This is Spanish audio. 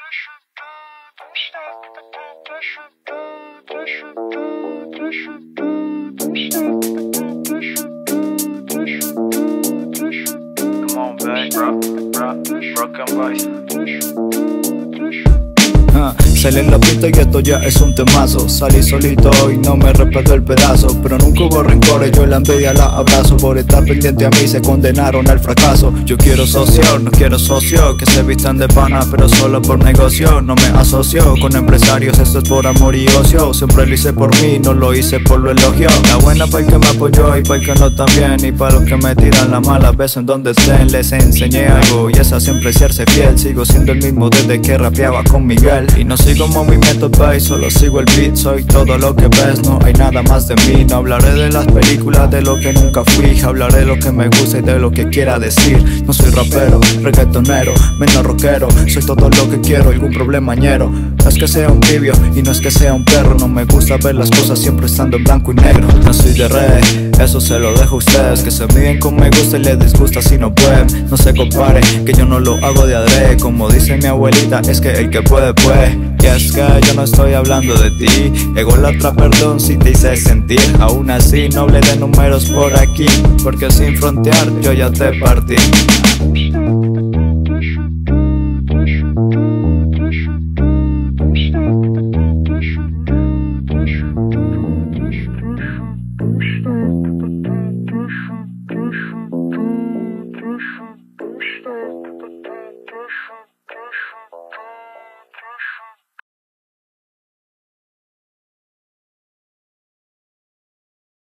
Come on, back, broken voice. Salí en la pista y esto ya es un temazo. Salí solito y no me respeto el pedazo, pero nunca hubo rencores, yo la envidia la abrazo. Por estar pendiente a mí se condenaron al fracaso. Yo quiero socio, no quiero socio que se vistan de pana, pero solo por negocio. No me asocio con empresarios, esto es por amor y ocio. Siempre lo hice por mí, no lo hice por lo elogio. La buena para el que me apoyó y para el que no también. Y para los que me tiran la mala vez en donde estén, les enseñé algo y esa siempre es serse fiel. Sigo siendo el mismo desde que rapeaba con Miguel. Y no sigo movimiento bass, solo sigo el beat. Soy todo lo que ves, no hay nada más de mí. No hablaré de las películas, de lo que nunca fui. Hablaré de lo que me gusta y de lo que quiera decir. No soy rapero, reggaetonero, menos rockero. Soy todo lo que quiero, algún problemañero. No es que sea un tibio y no es que sea un perro. No me gusta ver las cosas siempre estando en blanco y negro. No soy de rey, eso se lo dejo a ustedes. Que se miden con me gusta y les disgusta si no pueden. No se compare, que yo no lo hago de adrede. Como dice mi abuelita, es que el que puede, puede. Y es que yo no estoy hablando de ti. Ególatra, perdón si te hice sentir. Aún así no hablé de números por aquí, porque sin frontear yo ya te partí.